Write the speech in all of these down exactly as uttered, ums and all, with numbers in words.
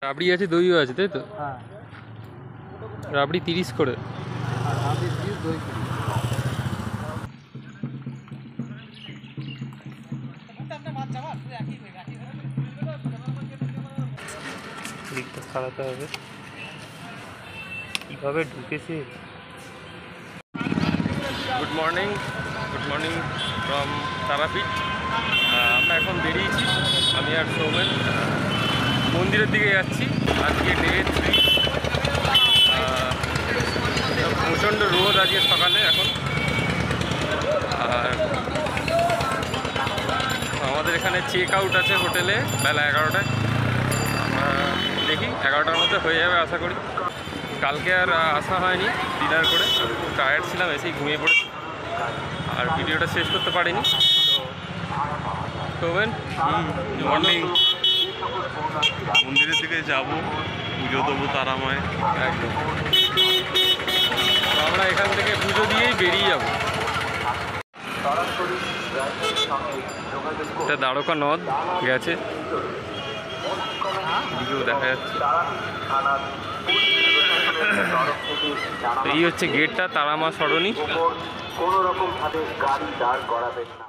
রাবড়ি আছে, দইও আছে, তাই তো? হ্যাঁ, রাবড়ি তিরিশ করে। রাবড়ি তিরিশ, দই তিরিশ। দিকটা সারাতে হবে, কীভাবে ঢুকেছে। Good morning, good morning from Tarapith. আমরা এখন বেরিয়েছি, আমি আর সৌমেন মন্দিরের দিকে যাচ্ছি। আজকে ডে থ্রি। প্রচণ্ড রোদ আজকে সকালে এখন। আর আমাদের এখানে চেক আউট আছে হোটেলে বেলা এগারোটায়। আমরা দেখি এগারোটার মধ্যে হয়ে যাবে আশা করি। কালকে আর আসা হয়নি ডিনার করে, খুব টায়ার্ড ছিলাম, এসেই ঘুমিয়ে পড়েছি আর ভিডিওটা শেষ করতে পারিনি। তো সৌমেন, মর্নিং মন্দিরের দিকে যাবো, পুজো দেবো তারামায় একদম। তো আমরা এখান থেকে পুজো দিয়েই বেরিয়ে যাব। এটা দ্বারকা নদ গেছে, দিকেও দেখা যাচ্ছে। এই হচ্ছে গেটটা, তারামা সরণি। কোনো রকম ভাবে গাড়ি দাঁড় করাবেন না।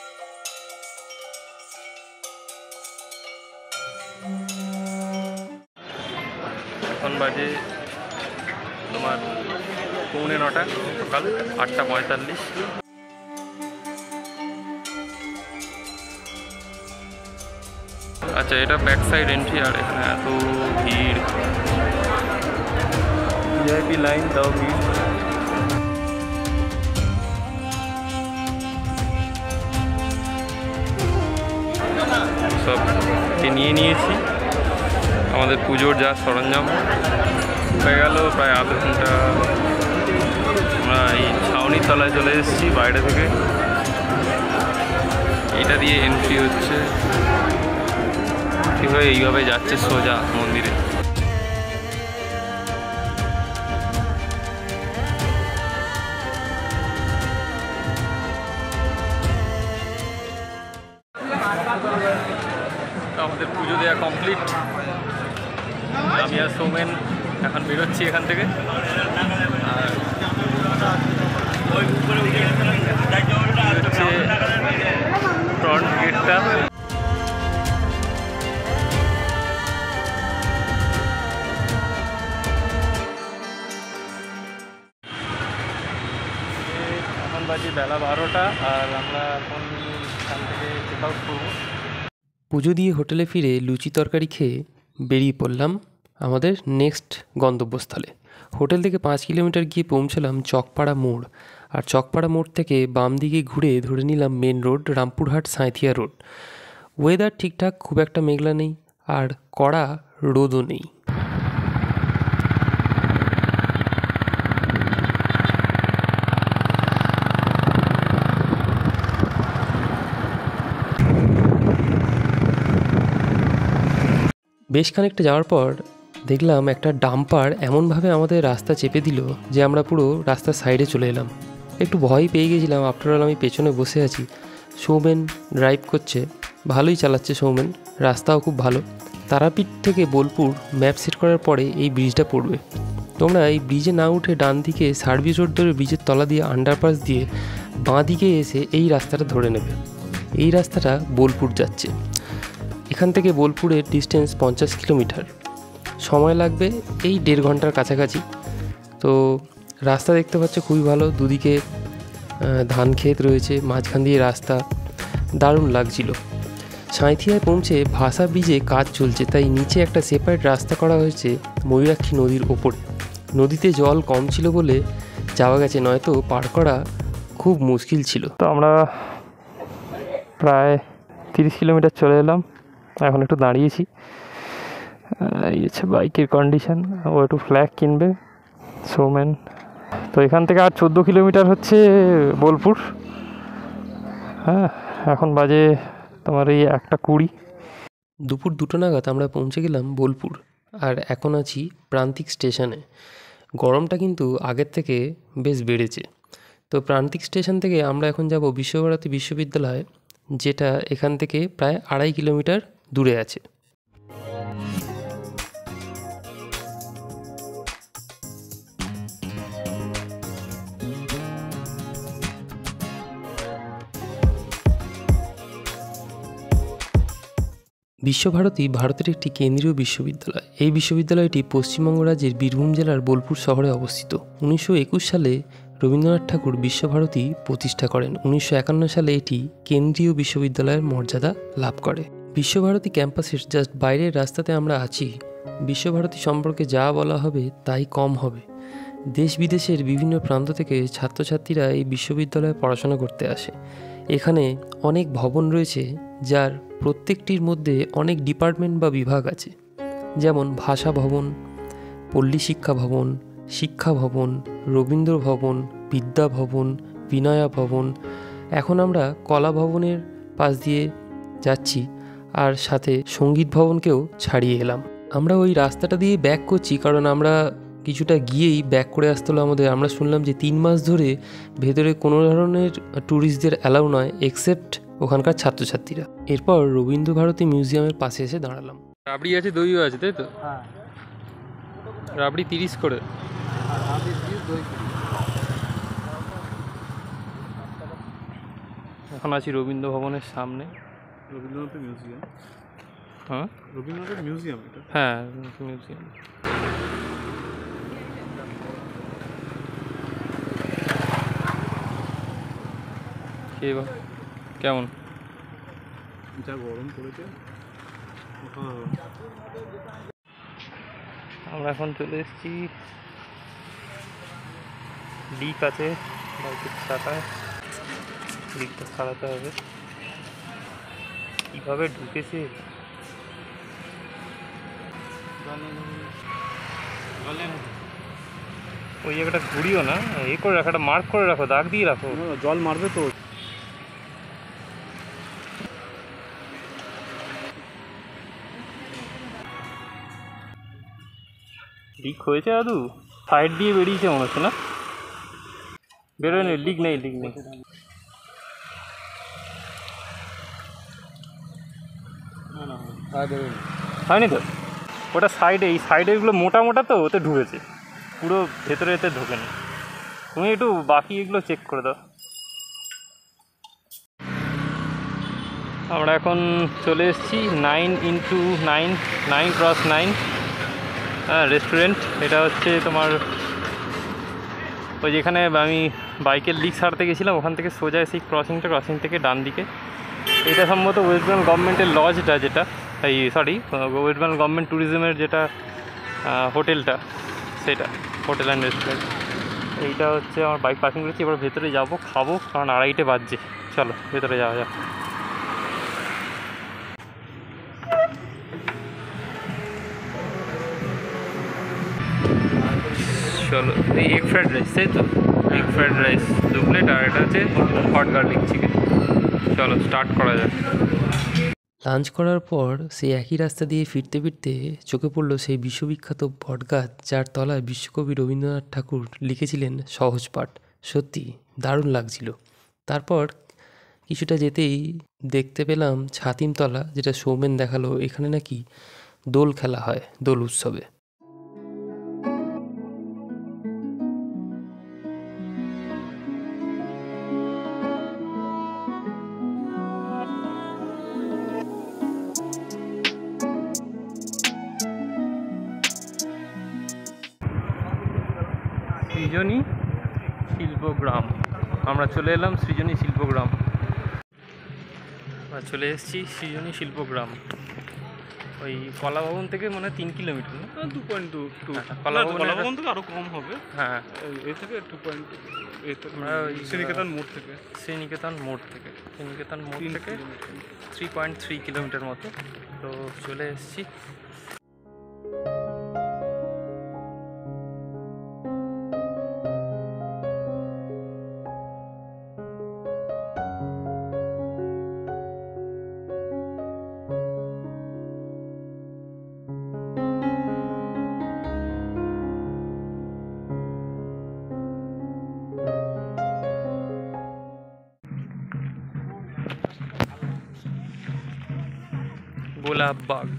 এখন বাজে তোমার পৌনে নটা, সকাল আটটা পঁয়তাল্লিশ। আচ্ছা, এটা ব্যাক সাইড এন্ট্রি। আর এখানে এত ভিড়, ভিআইপি লাইন, তাও ভিড়। সবকে নিয়ে নিয়েছি, আমাদের পুজোর যা সরঞ্জাম। হয়ে গেল প্রায় আধ ঘন্টা। আমরা এই ছাউনির তলায় চলে এসেছি বাইরে থেকে। এটা দিয়ে এন্ট্রি হচ্ছে, কীভাবে এইভাবে যাচ্ছে সোজা মন্দিরে। আমাদের পুজো দেওয়া কমপ্লিট। আমি আর সৌমেন এখন বেরোচ্ছি এখান থেকে। আর হচ্ছে ফ্রন্ট গেটটা। এখন বাজে বেলা বারোটা, আর আমরা এখন এখান থেকে চেক আউট করবো। পুজো দিয়ে হোটেলে ফিরে লুচি তরকারি খেয়ে বেরিয়ে পড়লাম আমাদের নেক্সট গন্তব্যস্থলে। হোটেল থেকে পাঁচ কিলোমিটার গিয়ে পৌঁছলাম চকপাড়া মোড়। আর চকপাড়া মোড় থেকে বাম দিকে ঘুরে ধরে নিলাম main road, Rampurhat Sainthia road. Weather ঠিকঠাক, খুব একটা মেঘলা নেই আর কড়া রোদও নেই। বেশ খানিকটা যাওয়ার পর দেখলাম একটা ডাম্পার এমনভাবে আমাদের রাস্তা চেপে দিল যে আমরা পুরো রাস্তার সাইডে চলে এলাম। একটু ভয় পেয়ে গেছিলাম। আফটার অল আমি পেছনে বসে আছি, সৌমেন ড্রাইভ করছে, ভালোই চালাচ্ছে সৌমেন, রাস্তাও খুব ভালো। তারাপীঠ থেকে বোলপুর ম্যাপ সেট করার পরে এই ব্রিজটা পড়বে। তোমরা এই ব্রিজে না উঠে ডান দিকে সার্ভিস রোড ধরে ব্রিজের তলা দিয়ে আন্ডারপাস দিয়ে বাঁ দিকে এসে এই রাস্তাটা ধরে নেবে। এই রাস্তাটা বোলপুর যাচ্ছে। এখান থেকে বোলপুরের ডিস্টেন্স পঞ্চাশ কিলোমিটার, সময় লাগবে এই দেড় ঘন্টার কাছাকাছি। তো রাস্তা দেখতে পাচ্ছ খুবই ভালো, দুদিকে ধান ক্ষেত রয়েছে, মাঝখান দিয়ে রাস্তা, দারুণ লাগছিল। সাঁইথিয়ায় পৌঁছে ভাসা ব্রিজে কাজ চলছে, তাই নিচে একটা সেপারেট রাস্তা করা হয়েছে ময়ূরাক্ষী নদীর ওপরে। নদীতে জল কম ছিল বলে যাওয়া গেছে, নয়তো পার করা খুব মুশকিল ছিল। তো আমরা প্রায় তিরিশ কিলোমিটার চলে এলাম, এখন একটু দাঁড়িয়েছি। এই হচ্ছে বাইকের কন্ডিশন। ও একটু ফ্ল্যাগ কিনবে সৌমেন। তো এখান থেকে আর চোদ্দো কিলোমিটার হচ্ছে বোলপুর। হ্যাঁ, এখন বাজে তোমার এই একটা কুড়ি। দুপুর দুটো নাগাদ আমরা পৌঁছে গেলাম বোলপুর। আর এখন আছি প্রান্তিক স্টেশনে। গরমটা কিন্তু আগের থেকে বেশ বেড়েছে। তো প্রান্তিক স্টেশন থেকে আমরা এখন যাব বিশ্বভারতী বিশ্ববিদ্যালয়, যেটা এখান থেকে প্রায় আড়াই কিলোমিটার দূরে আছে। বিশ্বভারতী ভারতের একটি কেন্দ্রীয় বিশ্ববিদ্যালয়। এই বিশ্ববিদ্যালয়টি পশ্চিমবঙ্গ রাজ্যের বীরভূম জেলার বোলপুর শহরে অবস্থিত। উনিশশো একুশ সালে রবীন্দ্রনাথ ঠাকুর বিশ্বভারতী প্রতিষ্ঠা করেন। উনিশশো একান্ন সালে এটি কেন্দ্রীয় বিশ্ববিদ্যালয়ের মর্যাদা লাভ করে। বিশ্বভারতী ক্যাম্পাসের জাস্ট বাইরের রাস্তাতে আমরা আছি। বিশ্বভারতী সম্পর্কে যা বলা হবে তাই কম হবে। দেশ বিদেশের বিভিন্ন প্রান্ত থেকে ছাত্রছাত্রীরা এই বিশ্ববিদ্যালয়ে পড়াশোনা করতে আসে। এখানে অনেক ভবন রয়েছে, যার প্রত্যেকটির মধ্যে অনেক ডিপার্টমেন্ট বা বিভাগ আছে, যেমন ভাষা ভবন, পল্লী শিক্ষা ভবন, শিক্ষা ভবন, রবীন্দ্র ভবন, বিদ্যা ভবন, বিনয়া ভবন। এখন আমরা কলা ভবনের পাশ দিয়ে যাচ্ছি আর সাথে সঙ্গীত ভবনকেও ছাড়িয়ে এলাম। আমরা ওই রাস্তাটা দিয়ে ব্যাক করছি, কারণ আমরা কিছুটা গিয়েই ব্যাক করে আসতে হলো আমাদের। আমরা শুনলাম যে তিন মাস ধরে ভেতরে কোনো ধরনের ট্যুরিস্টদের অ্যালাউ নয়, এক্সেপ্ট ওখানকার ছাত্রছাত্রীরা। এরপর রবীন্দ্র ভারতী মিউজিয়ামের পাশে এসে দাঁড়ালাম। রাবড়ি আছে, দইও আছে, তাই তো? হ্যাঁ, রাবড়ি তিরিশ করে। আর রাবড়ি পিস দই কুড়ি। এখন আছি রবীন্দ্র ভবনের সামনে। রবীন্দ্রনাথের মিউজিয়াম। হ্যাঁ রবীন্দ্রনাথের মিউজিয়াম এটা। হ্যাঁ মিউজিয়াম। কে বা কেমন? যা গরম পড়েছে। আমরা এখন চলে এসেছি, লিক আছে বাইকের চাকায়, লিকটা সারাতে হবে। কীভাবে ঢুকেছে, ওই জায়গাটা ঘুরিও না, এ করে রাখো, একটা মার্ক করে রাখো, দাগ দিয়ে রাখো। জল মারবে তো। লিক হয়েছে দাদু? সাইড দিয়ে বেরিয়েছে মনে হচ্ছে না? বেরোয় নেই, লিক নেই, লিক নেই। হয়নি তো? ওটা সাইডে, এই সাইডেরগুলো মোটা মোটা তো, ওতে ঢুকেছে, পুরো ভেতরে এতে ঢোকেনি। তুমি একটু বাকি এগুলো চেক করে দাও। আমরা এখন চলে এসেছি nine into nine nine cross nine হ্যাঁ রেস্টুরেন্ট। এটা হচ্ছে তোমার ওই যেখানে আমি বাইকের লিক সারতে গেছিলাম, ওখান থেকে সোজা এসে ক্রসিংটা, ক্রসিং থেকে ডান দিকে। এটা সম্ভবত ওয়েস্ট বেঙ্গল গভর্নমেন্টের লজটা, যেটা এই সরি ওয়েস্ট বেঙ্গল গভর্নমেন্ট ট্যুরিজমের যেটা হোটেলটা, সেটা হোটেল অ্যান্ড রেস্টুরেন্ট। এইটা হচ্ছে আমার বাইক পার্কিং করেছি। এবার ভেতরে যাবো, খাবো, কারণ আড়াইটে বাজছে। চলো ভেতরে যাওয়া যাক। চলো, এই এগ ফ্রাইড রাইস, তাই তো? এগ ফ্রাইড রাইস দু প্লেট, আর এটা হচ্ছে হট গার্লিক চিকেন। চলো স্টার্ট করা যাক। লাঞ্চ করার পর সেই একই রাস্তা দিয়ে ফিরতে ফিরতে চোখে পড়ল সেই বিশ্ববিখ্যাত বটগাছ, যার তলায় বিশ্বকবি রবীন্দ্রনাথ ঠাকুর লিখেছিলেন সহজ পাঠ। সত্যি দারুণ লাগছিল। তারপর কিছুটা যেতেই দেখতে পেলাম ছাতিমতলা, যেটা সৌমেন দেখালো। এখানে নাকি দোল খেলা হয়, দোল উৎসবে। সৃজনী শিল্পগ্রাম, আমরা চলে এলাম সৃজনী শিল্পগ্রাম। আমরা চলে এসেছি সৃজনী শিল্পগ্রাম। ওই কলা ভবন থেকে মানে তিন কিলোমিটার না? টু পয়েন্ট টু টু কলা ভবন থেকে আরও কম হবে। হ্যাঁ, এ থেকে টু পয়েন্ট আমরা ওই শ্রীনিকেতন মোড় থেকে শ্রীনিকেতন মোড় থেকে শ্রীনিকেতন মোড় থেকে থ্রি পয়েন্ট থ্রি কিলোমিটার মতো। তো চলে এসেছি। গোলাপবাগ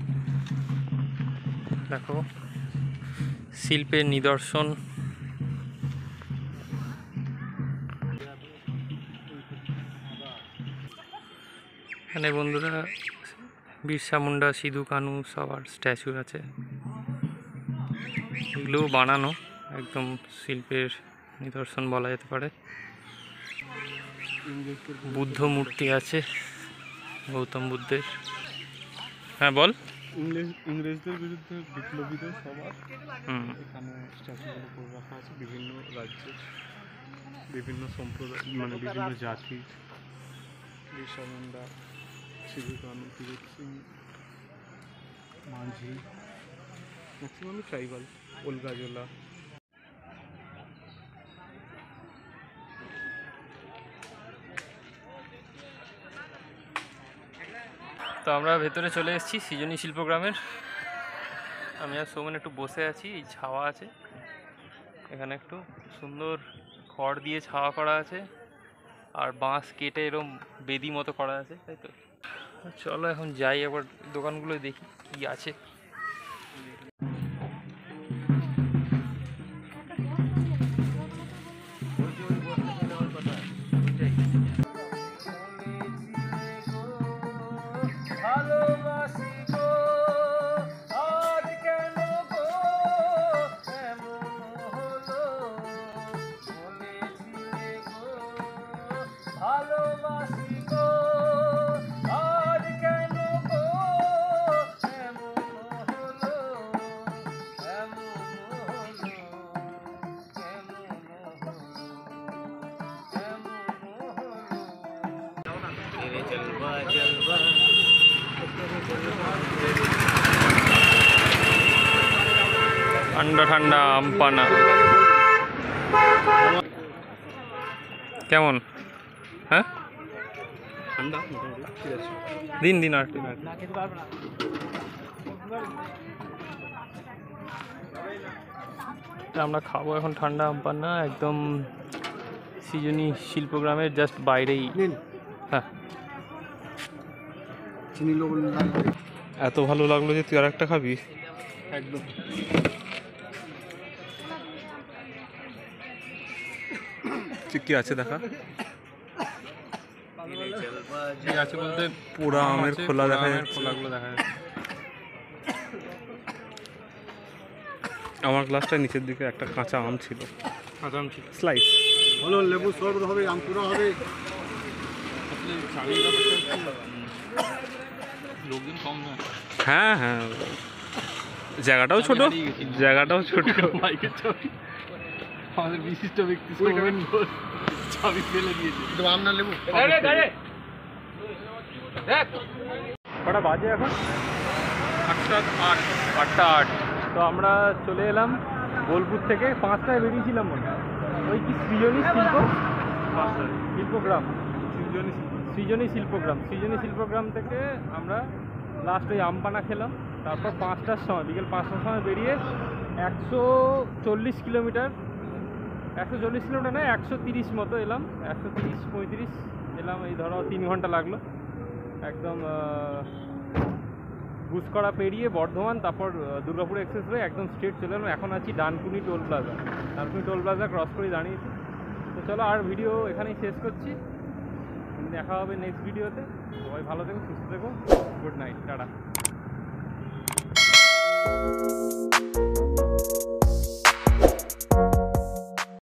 দেখো, শিল্পের নিদর্শন। এখানে বন্ধুরা বিরসা মুন্ডা, সিধু কানু সবার স্ট্যাচু আছে। এগুলো বানানো একদম শিল্পের নিদর্শন বলা যেতে পারে। বুদ্ধ মূর্তি আছে গৌতম বুদ্ধের। হ্যাঁ বল। ইংরেজ ইংরেজদের বিরুদ্ধে বিপ্লবীদের সবার হুম এখানে স্ট্যাচুগুলো করে রাখা আছে, বিভিন্ন রাজ্যের বিভিন্ন সম্প্রদায় মানে বিভিন্ন জাতির। বিরসা মুন্ডা, সিধু কানু, তিলক সিং, মাঝি, ম্যাক্সিমামই ট্রাইবাল, ওলগাজোলা। তো আমরা ভেতরে চলে এসেছি সৃজনী শিল্পগ্রামের। আমি আর সৌমেন একটু বসে আছি, এই ছাওয়া আছে এখানে, একটু সুন্দর খড় দিয়ে ছাওয়া করা আছে আর বাঁশ কেটে এরকম বেদি মতো করা আছে, তাই তো। চলো এখন যাই একবার দোকানগুলো দেখি কি আছে। ঠান্ডা ঠান্ডা আম পানা কেমন? হ্যাঁ ঠান্ডা মোটামুটি ঠিক আছে। দিন দিন আর আমরা খাবো এখন ঠান্ডা আম পান্না, একদম সৃজনী শিল্পগ্রামের জাস্ট বাইরেই। হ্যাঁ চিনি লবণ এত ভালো লাগলো যে তুই আর একটা খাবি। একদম কি আছে দেখা, ঠিক আছে বলতে পোড়া আমের খোলা দেখা যাচ্ছে। খোলাগুলো দেখা যাচ্ছে। আমার গ্লাসটা নিচের দিকে একটা কাঁচা আম ছিল, কাঁচা আম ছিল, স্লাইস। হলো লেবু শরবত হবে, আম পুরা হবে। লোকজন কম না। হ্যাঁ হ্যাঁ জায়গাটাও ছোট, জায়গাটাও ছোট। বাইকের চাবি আমাদের বিশিষ্ট ব্যক্তি চাবি ফেলে দিয়েছে। আম না লেবু কটা বাজে এখন? আটটা আট আটটা আট তো আমরা চলে এলাম বোলপুর থেকে। পাঁচটায় বেরিয়েছিলাম মনে হয়, ওই কি সৃজনী শিল্প শিল্পগ্রাম সৃজনী শিল্পগ্রাম সৃজনী শিল্পগ্রাম থেকে আমরা লাস্ট ওই আমপানা খেলাম। তারপর পাঁচটার সময় বিকেল পাঁচটার সময় বেরিয়ে একশো চল্লিশ কিলোমিটার একশো চল্লিশ কিলোমিটার নয় একশো তিরিশ মতো এলাম, একশো তিরিশ পঁয়ত্রিশ এলাম। এই ধরো তিন ঘন্টা লাগলো একদম গুসকরা পেরিয়ে বর্ধমান, তারপর দুর্গাপুর এক্সপ্রেস হয়ে একদম স্ট্রেট চলে এলাম। এখন আছি Dankuni toll plaza. Dankuni toll plaza cross করে দাঁড়িয়েছি। তো চলো আর ভিডিও এখানেই শেষ করছি, দেখা হবে নেক্সট ভিডিওতে। সবাই ভালো থেকো, সুস্থ থেকো, গুড নাইট, টাটা।